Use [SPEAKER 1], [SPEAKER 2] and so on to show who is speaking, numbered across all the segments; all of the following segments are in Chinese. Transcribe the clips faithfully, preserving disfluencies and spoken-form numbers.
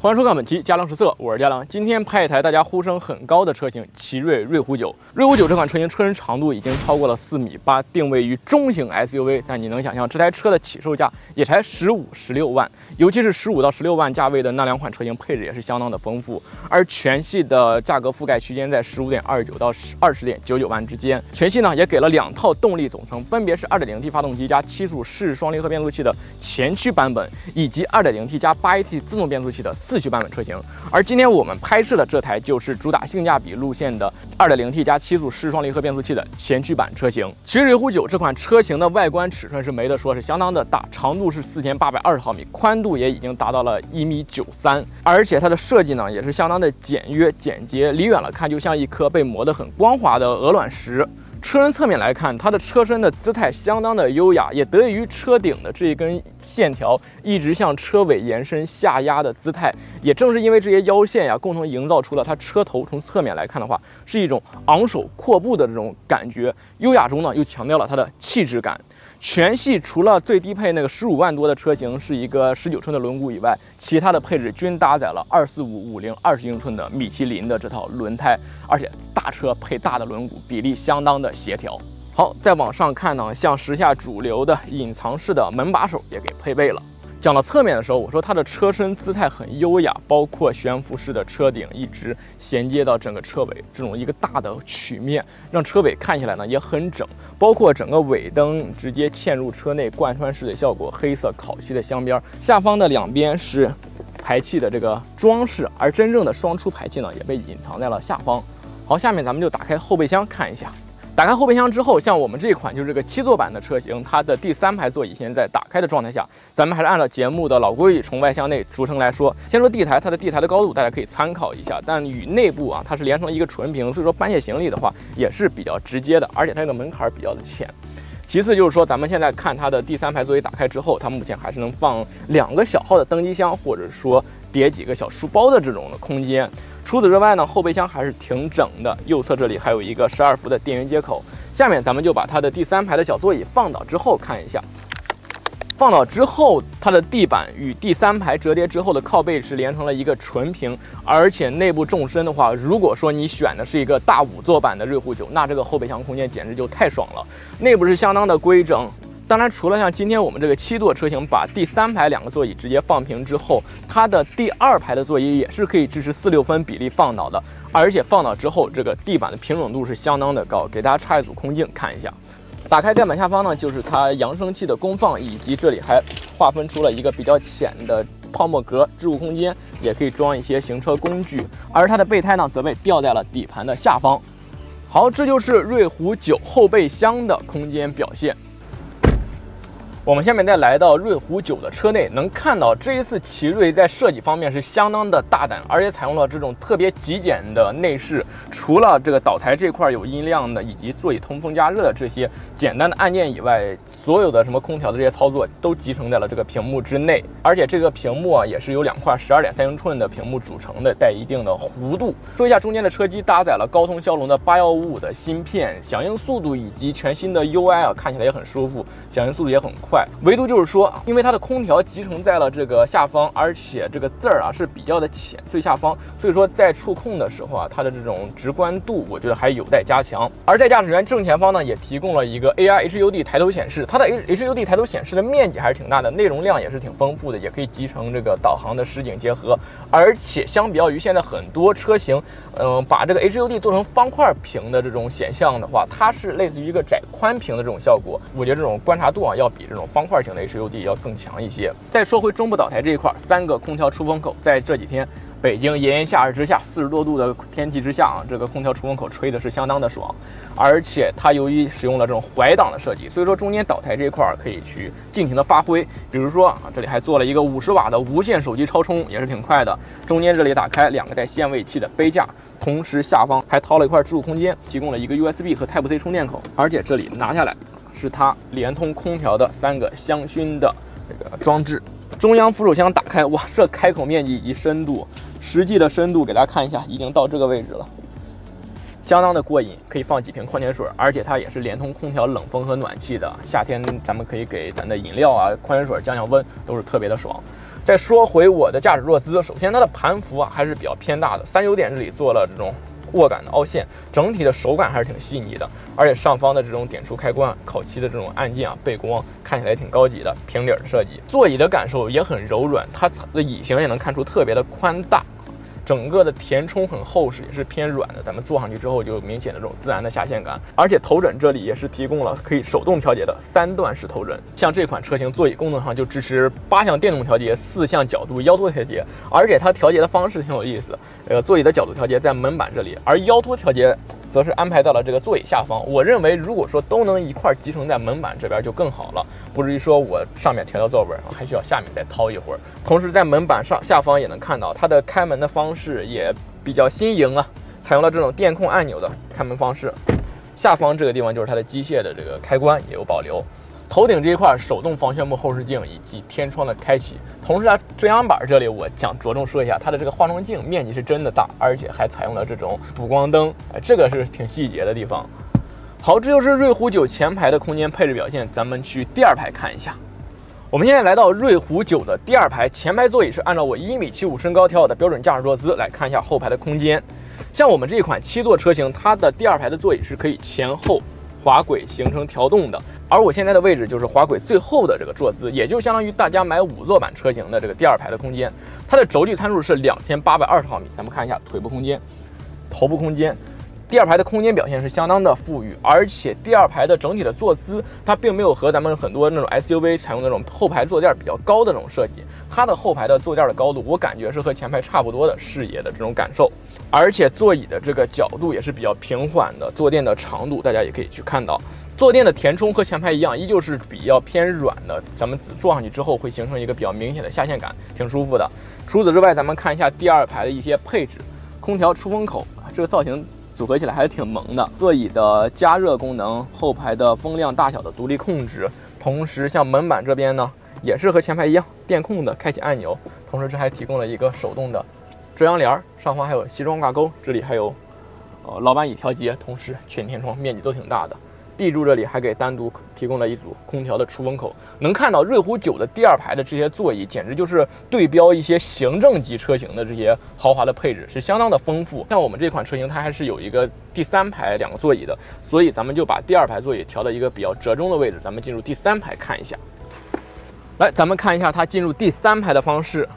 [SPEAKER 1] 欢迎收看本期佳良实测，我是佳良。今天拍一台大家呼声很高的车型——奇瑞瑞虎九。瑞虎九这款车型车身长度已经超过了四米八，定位于中型 S U V。但你能想象，这台车的起售价也才十五、十六万，尤其是十五到十六万价位的那两款车型，配置也是相当的丰富。而全系的价格覆盖区间在十五点二九到二十点九九万之间。全系呢也给了两套动力总成，分别是 二点零 T 发动机加七速湿式双离合变速器的前驱版本，以及 二点零 T 加八 A T 自动变速器的四驱版本车型。而今天我们拍摄的这台就是主打性价比路线的 二点零 T 加七速湿式双离合变速器的前驱版车型。奇瑞瑞虎九这款车型的外观尺寸是没得说，是相当的大，长度是四千八百二十毫米，宽度也已经达到了一米九三，而且它的设计呢也是相当的简约简洁，离远了看就像一颗被磨得很光滑的鹅卵石。车身侧面来看，它的车身的姿态相当的优雅，也得益于车顶的这一根线条一直向车尾延伸下压的姿态。也正是因为这些腰线呀，共同营造出了它车头从侧面来看的话，是一种昂首阔步的这种感觉，优雅中呢又强调了它的气质感。全系除了最低配那个十五万多的车型是一个十九寸的轮毂以外，其他的配置均搭载了二四五五零二十英寸的米其林的这套轮胎，而且大车配大的轮毂，比例相当的协调。好，再往上看呢，像时下主流的隐藏式的门把手也给配备了。讲到侧面的时候，我说它的车身姿态很优雅，包括悬浮式的车顶一直衔接到整个车尾，这种一个大的曲面，让车尾看起来呢也很整。包括整个尾灯直接嵌入车内，贯穿式的效果，黑色烤漆的镶边，下方的两边是排气的这个装饰，而真正的双出排气呢也被隐藏在了下方。好，下面咱们就打开后备箱看一下。打开后备箱之后，像我们这一款就是这个七座版的车型，它的第三排座椅现在打开的状态下，咱们还是按照节目的老规矩，从外向内逐层来说。先说地台，它的地台的高度大家可以参考一下，但与内部啊它是连成了一个纯平，所以说搬卸行李的话也是比较直接的，而且它这个门槛比较的浅。其次就是说，咱们现在看它的第三排座椅打开之后，它目前还是能放两个小号的登机箱，或者说叠几个小书包的这种的空间。除此之外呢，后备箱还是挺整的，右侧这里还有一个十二伏的电源接口。下面咱们就把它的第三排的小座椅放倒之后看一下。放倒之后，它的地板与第三排折叠之后的靠背是连成了一个纯平，而且内部纵深的话，如果说你选的是一个大五座版的瑞虎九，那这个后备箱空间简直就太爽了。内部是相当的规整。当然，除了像今天我们这个七座车型把第三排两个座椅直接放平之后，它的第二排的座椅也是可以支持四六分比例放倒的，而且放倒之后，这个地板的平整度是相当的高。给大家插一组空镜看一下。打开盖板下方呢，就是它扬声器的功放，以及这里还划分出了一个比较浅的泡沫格置物空间，也可以装一些行车工具。而它的备胎呢，则被吊在了底盘的下方。好，这就是瑞虎九后备箱的空间表现。我们下面再来到瑞虎九的车内，能看到这一次奇瑞在设计方面是相当的大胆，而且采用了这种特别极简的内饰。除了这个岛台这块有音量的，以及座椅通风加热的这些简单的按键以外，所有的什么空调的这些操作都集成在了这个屏幕之内。而且这个屏幕啊，也是由两块十二点三英寸的屏幕组成的，带一定的弧度。说一下中间的车机搭载了高通骁龙的八一五五的芯片，响应速度以及全新的 U I 啊，看起来也很舒服，响应速度也很快。唯独就是说，因为它的空调集成在了这个下方，而且这个字儿啊是比较的浅，最下方，所以说在触控的时候啊，它的这种直观度我觉得还有待加强。而在驾驶员正前方呢，也提供了一个 A R H U D 抬头显示，它的 H U D 抬头显示的面积还是挺大的，内容量也是挺丰富的，也可以集成这个导航的实景结合。而且相比较于现在很多车型，嗯、呃，把这个 H U D 做成方块屏的这种显像的话，它是类似于一个窄宽屏的这种效果，我觉得这种观察度啊要比这种方块型的 H U D 要更强一些。再说回中部岛台这一块，三个空调出风口，在这几天北京炎炎夏日之下，四十多度的天气之下啊，这个空调出风口吹的是相当的爽。而且它由于使用了这种怀档的设计，所以说中间岛台这一块可以去尽情的发挥。比如说啊，这里还做了一个五十瓦的无线手机超充，也是挺快的。中间这里打开两个带限位器的杯架，同时下方还掏了一块置物空间，提供了一个 U S B 和 Type C 充电口。而且这里拿下来是它连通空调的三个香薰的这个装置。中央扶手箱打开，哇，这开口面积以及深度，实际的深度给大家看一下，已经到这个位置了，相当的过瘾，可以放几瓶矿泉水，而且它也是连通空调冷风和暖气的。夏天咱们可以给咱的饮料啊、矿泉水降降温，都是特别的爽。 再说回我的驾驶坐姿，首先它的盘幅啊还是比较偏大的，三优点这里做了这种握感的凹陷，整体的手感还是挺细腻的，而且上方的这种点触开关、烤漆的这种按键啊、背光看起来挺高级的，平底的设计，座椅的感受也很柔软，它的椅型也能看出特别的宽大。 整个的填充很厚实，也是偏软的。咱们坐上去之后，就有明显的这种自然的下陷感。而且头枕这里也是提供了可以手动调节的三段式头枕。像这款车型座椅功能上就支持八项电动调节、四项角度腰托调节，而且它调节的方式挺有意思。呃，座椅的角度调节在门板这里，而腰托调节则是安排到了这个座椅下方。我认为，如果说都能一块集成在门板这边就更好了，不至于说我上面调到座位，还需要下面再掏一会儿。同时在门板上下方也能看到它的开门的方式。 是也比较新颖啊，采用了这种电控按钮的开门方式。下方这个地方就是它的机械的这个开关也有保留。头顶这一块手动防眩目后视镜以及天窗的开启。同时啊，遮阳板这里我想着重说一下，它的这个化妆镜面积是真的大，而且还采用了这种补光灯，哎，这个是挺细节的地方。好，这就是瑞虎九前排的空间配置表现，咱们去第二排看一下。 我们现在来到瑞虎九的第二排，前排座椅是按照我一米七五身高调好的标准驾驶坐姿。来看一下后排的空间，像我们这一款七座车型，它的第二排的座椅是可以前后滑轨形成调动的。而我现在的位置就是滑轨最后的这个坐姿，也就相当于大家买五座版车型的这个第二排的空间。它的轴距参数是两千八百二十毫米。咱们看一下腿部空间、头部空间。 第二排的空间表现是相当的富裕，而且第二排的整体的坐姿，它并没有和咱们很多那种 S U V 采用那种后排坐垫比较高的那种设计。它的后排的坐垫的高度，我感觉是和前排差不多的视野的这种感受，而且座椅的这个角度也是比较平缓的，坐垫的长度大家也可以去看到。坐垫的填充和前排一样，依旧是比较偏软的，咱们坐上去之后会形成一个比较明显的下陷感，挺舒服的。除此之外，咱们看一下第二排的一些配置，空调出风口，这个造型 组合起来还是挺萌的，座椅的加热功能，后排的风量大小的独立控制，同时像门板这边呢，也是和前排一样电控的开启按钮，同时这还提供了一个手动的遮阳帘，上方还有西装挂钩，这里还有呃老板椅调节，同时全天窗面积都挺大的。 地柱这里还给单独提供了一组空调的出风口，能看到瑞虎九的第二排的这些座椅，简直就是对标一些行政级车型的这些豪华的配置，是相当的丰富。像我们这款车型，它还是有一个第三排两个座椅的，所以咱们就把第二排座椅调到一个比较折中的位置。咱们进入第三排看一下。来，咱们看一下它进入第三排的方式。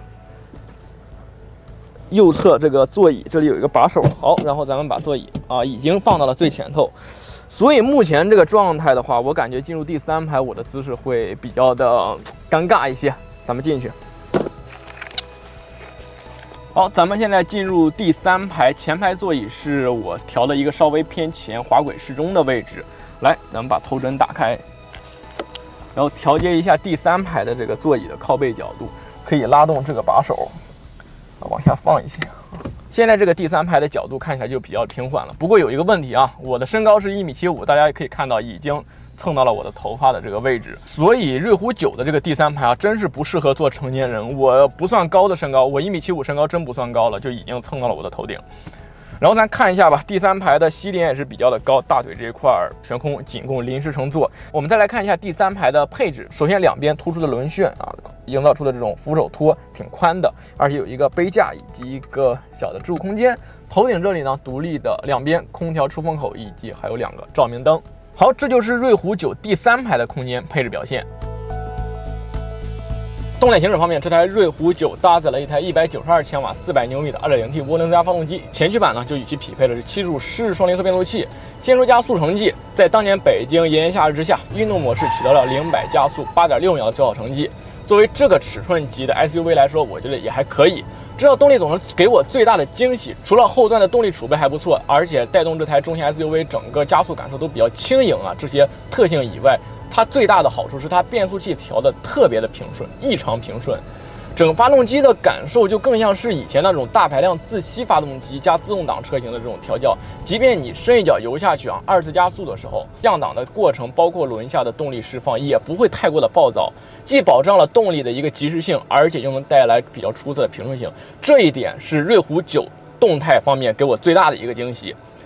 [SPEAKER 1] 右侧这个座椅这里有一个把手，好，然后咱们把座椅啊已经放到了最前头。 所以目前这个状态的话，我感觉进入第三排我的姿势会比较的尴尬一些。咱们进去。好，咱们现在进入第三排，前排座椅是我调了一个稍微偏前、滑轨适中的位置。来，咱们把头枕打开，然后调节一下第三排的这个座椅的靠背角度，可以拉动这个把手，往下放一些。 现在这个第三排的角度看起来就比较平缓了，不过有一个问题啊，我的身高是一米七五，大家也可以看到已经蹭到了我的头发的这个位置，所以瑞虎九的这个第三排啊，真是不适合做成年人。我不算高的身高，我一米七五身高真不算高了，就已经蹭到了我的头顶。然后咱看一下吧，第三排的膝点也是比较的高，大腿这一块悬空，仅供临时乘坐。我们再来看一下第三排的配置，首先两边突出的轮楦啊，营造出的这种扶手托挺宽的，而且有一个杯架以及一个小的置物空间。头顶这里呢，独立的两边空调出风口以及还有两个照明灯。好，这就是瑞虎九第三排的空间配置表现。 动力行驶方面，这台瑞虎九搭载了一台一百九十二千瓦、四百牛米的 二点零 T 涡轮增压发动机，前驱版呢就与其匹配的是七速湿式双离合变速器。先说加速成绩，在当年北京炎炎夏日之下，运动模式取得了零百加速八点六秒的较好成绩。作为这个尺寸级的 S U V 来说，我觉得也还可以。这套动力总成给我最大的惊喜，除了后段的动力储备还不错，而且带动这台中型 S U V 整个加速感受都比较轻盈啊，这些特性以外。 它最大的好处是它变速器调的特别的平顺，异常平顺，整个发动机的感受就更像是以前那种大排量自吸发动机加自动挡车型的这种调教。即便你深一脚油下去啊，二次加速的时候，降档的过程包括轮下的动力释放也不会太过的暴躁，既保障了动力的一个及时性，而且又能带来比较出色的平顺性。这一点是瑞虎九动态方面给我最大的一个惊喜。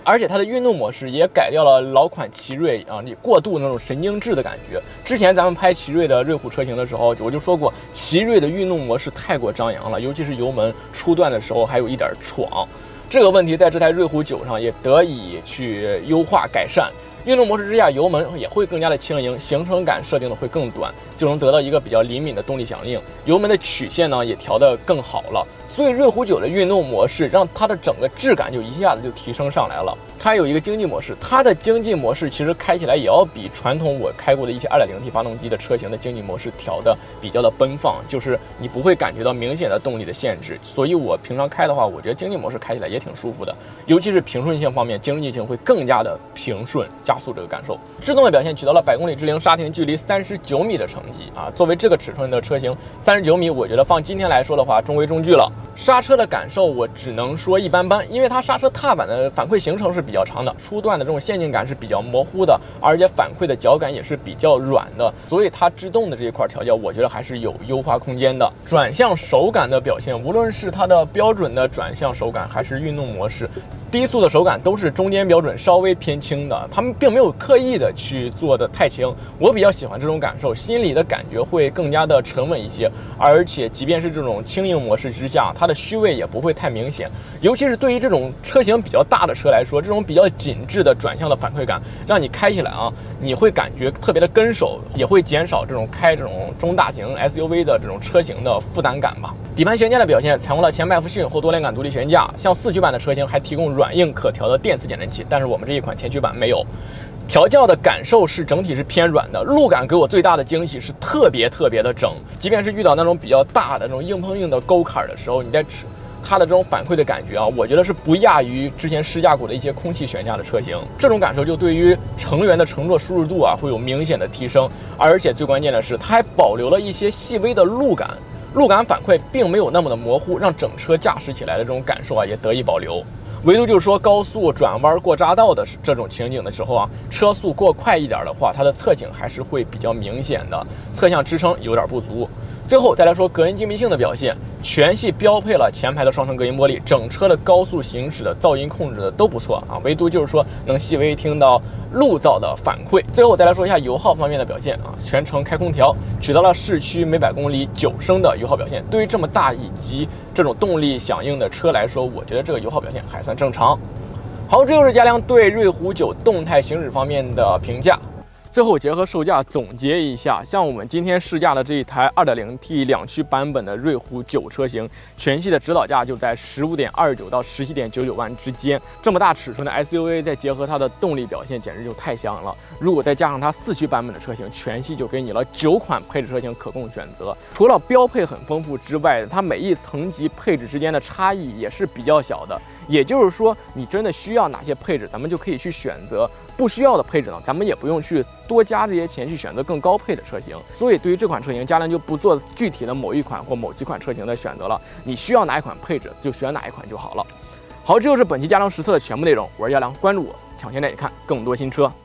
[SPEAKER 1] 而且它的运动模式也改掉了老款奇瑞啊你过度那种神经质的感觉。之前咱们拍奇瑞的瑞虎车型的时候，我就说过，奇瑞的运动模式太过张扬了，尤其是油门初段的时候还有一点闯。这个问题在这台瑞虎九上也得以去优化改善。运动模式之下，油门也会更加的轻盈，行程感设定的会更短，就能得到一个比较灵敏的动力响应。油门的曲线呢也调得更好了。所以瑞虎九的运动模式让它的整个质感就一下子就提升上来了。它有一个经济模式，它的经济模式其实开起来也要比传统我开过的一些 二点零 T 发动机的车型的经济模式调的比较的奔放，就是你不会感觉到明显的动力的限制。所以我平常开的话，我觉得经济模式开起来也挺舒服的，尤其是平顺性方面，经济性会更加的平顺，加速这个感受。制动的表现取得了百公里之零刹停距离三十九米的成绩啊！作为这个尺寸的车型，三十九米，我觉得放今天来说的话，中规中矩了。刹车的感受我只能说一般般，因为它刹车踏板的反馈行程是比较长的，初段的这种线性感是比较模糊的，而且反馈的脚感也是比较软的，所以它制动的这一块调教，我觉得还是有优化空间的。转向手感的表现，无论是它的标准的转向手感，还是运动模式，低速的手感都是中间标准稍微偏轻的，他们并没有刻意的去做的太轻，我比较喜欢这种感受，心里的感觉会更加的沉稳一些，而且即便是这种轻盈模式之下，它的虚位也不会太明显，尤其是对于这种车型比较大的车来说，这种比较紧致的转向的反馈感，让你开起来啊，你会感觉特别的跟手，也会减少这种开这种中大型 S U V 的这种车型的负担感吧。底盘悬架的表现，采用了前麦弗逊后多连杆独立悬架，像四驱版的车型还提供软硬可调的电磁减震器，但是我们这一款前驱版没有。调教的感受是整体是偏软的，路感给我最大的惊喜是特别特别的整，即便是遇到那种比较大的这种硬碰硬的沟坎的时候，你在它的这种反馈的感觉啊，我觉得是不亚于之前试驾过的一些空气悬架的车型。这种感受就对于成员的乘坐舒适度啊会有明显的提升，而且最关键的是，它还保留了一些细微的路感，路感反馈并没有那么的模糊，让整车驾驶起来的这种感受啊也得以保留。唯独就是说高速转弯过匝道的这种情景的时候啊，车速过快一点的话，它的侧倾还是会比较明显的，侧向支撑有点不足。最后再来说隔音静谧性的表现，全系标配了前排的双层隔音玻璃，整车的高速行驶的噪音控制的都不错啊，唯独就是说能细微听到路噪的反馈。最后再来说一下油耗方面的表现啊，全程开空调，取到了市区每百公里九升的油耗表现。对于这么大以及这种动力响应的车来说，我觉得这个油耗表现还算正常。好，这就是嘉良对瑞虎九动态行驶方面的评价。最后结合售价总结一下，像我们今天试驾的这一台 二点零 T 两驱版本的瑞虎九车型，全系的指导价就在十五点二九到十七点九九万之间。这么大尺寸的 S U V， 再结合它的动力表现，简直就太香了。如果再加上它四驱版本的车型，全系就给你了九款配置车型可供选择。除了标配很丰富之外，它每一层级配置之间的差异也是比较小的。也就是说，你真的需要哪些配置，咱们就可以去选择；不需要的配置呢，咱们也不用去多加这些钱去选择更高配的车型。所以对于这款车型，嘉良就不做具体的某一款或某几款车型的选择了，你需要哪一款配置就选哪一款就好了。好，这就是本期嘉良实测的全部内容，我是嘉良，关注我，抢先带你看更多新车。